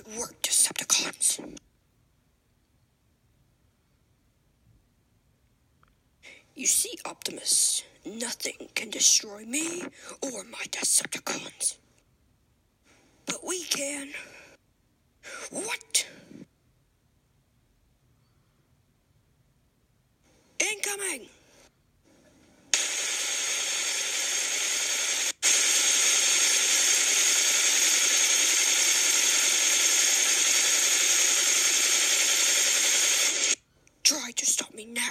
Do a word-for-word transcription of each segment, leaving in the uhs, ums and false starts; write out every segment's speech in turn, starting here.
Good work, Decepticons. You see, Optimus, nothing can destroy me or my Decepticons. But we can. What? Incoming! Try to stop me now.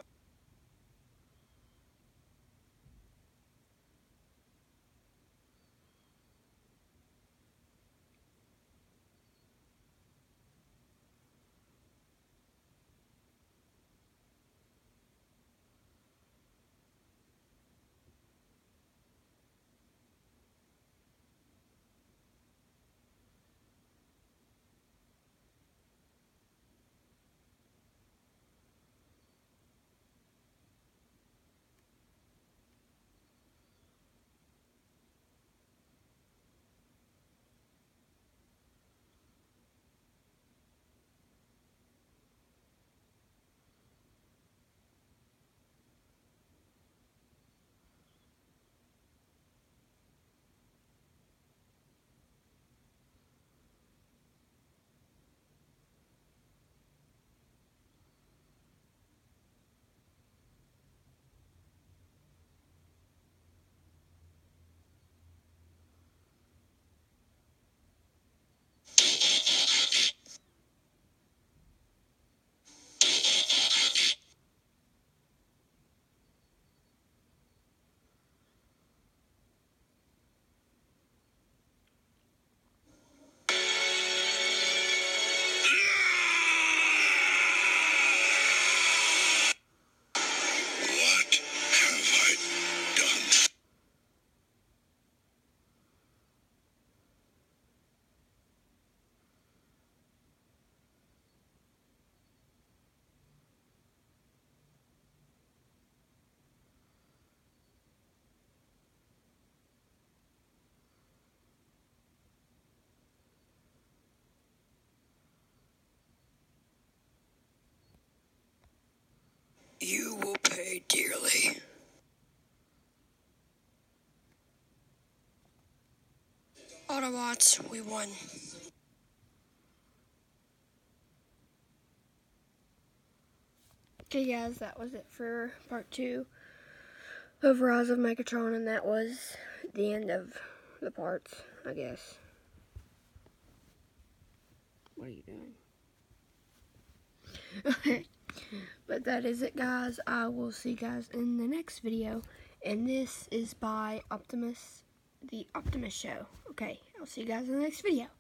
You will pay dearly. Autobots, we won. Okay guys, that was it for part two of Rise of Megatron, and that was the end of the parts, I guess. What are you doing? Okay, but that is it guys. I will see you guys in the next video, and this is by Optimus, the Optimus Show. Okay, I'll see you guys in the next video.